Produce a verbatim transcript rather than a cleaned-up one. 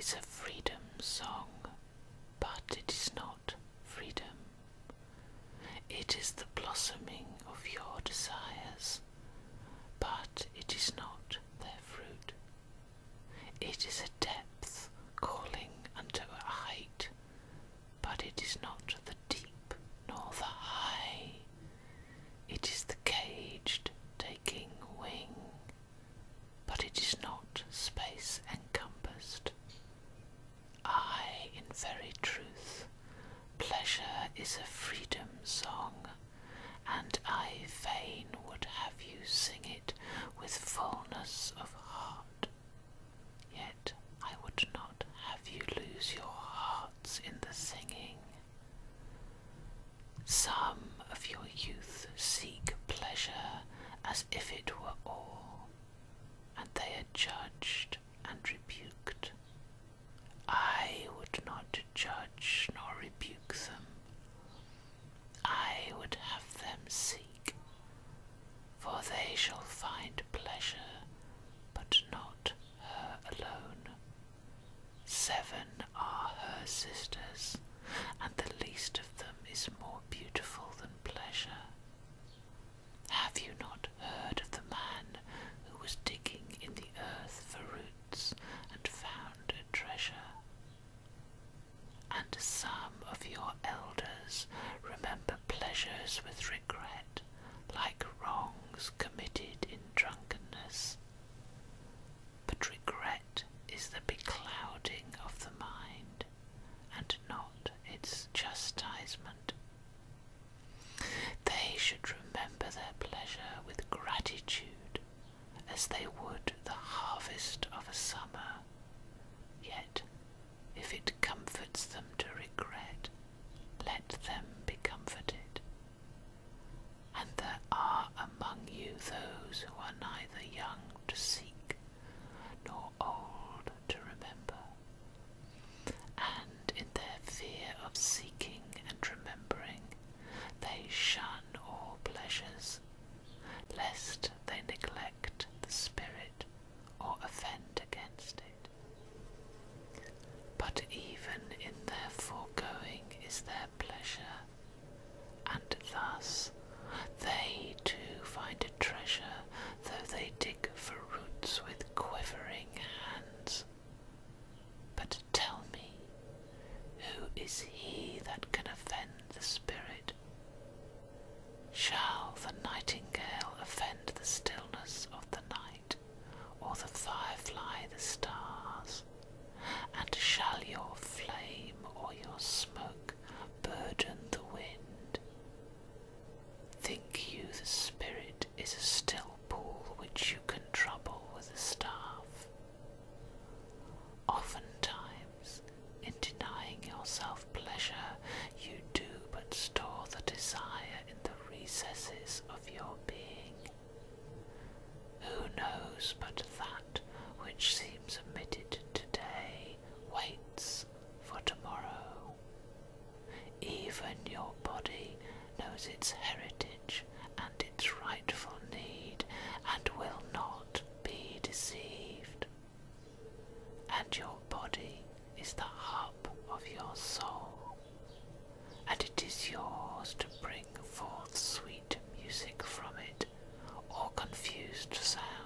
is a freedom song, but it is not freedom. It is the blossoming of your desires, but it is not their fruit. It is a depth calling unto a height, but it is not the deep nor the high. It is the caged taking wing, but it is not space encompassed. I, in very truth, pleasure is a freedom song, and I fain would have you sing it with fullness of heart. Yet I would not have you lose your hearts in the singing. Some of your youth seek pleasure as if it were all, and they are judged and rebuked. I would not judge nor rebuke them. I would have them seek, for they shall find pleasure, but not her alone. Seven are her sisters, and the least of them is more beautiful than pleasure. Have you not heard of the man who was digging in the earth for roots and found a treasure? And some of your elders remember pleasures with regret, like wrongs committed in drunkenness. But regret is the beclouding of the mind, and not its chastisement. They should remember their pleasure with gratitude, as they would the harvest of a summer. Yet, if it comforts them to regret, let them be comforted. And there are among you those who are neither young to seek, nor old to remember. And in their fear of seeking and remembering, they shun all pleasures, lest they neglect the Spirit or offend against it. But even in their foregoing is their pleasure, and thus they too find a treasure, though they dig for roots with quivering hands. But tell me, who is he that can offend the Spirit? Shall the nightingale offend the stillness of the night, or the firefly the stars? And shall your flame or your smoke burden the wind? Think you the Spirit is a still pool which you can trouble with a staff? Oftentimes, in denying yourself pleasure, you do but store the desire in the recesses of your being. Who knows but that which seems omitted today waits for tomorrow? Even your body knows its heritage and its rightful need, and will not be deceived. And your body is the hub of your soul, and it is yours to bring forth sweet music from it, or confused sound.